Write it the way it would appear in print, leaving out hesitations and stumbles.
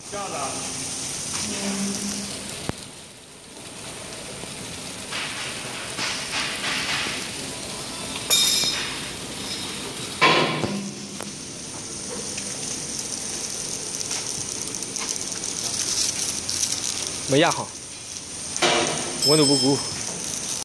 这样的。 没压好，温度不够。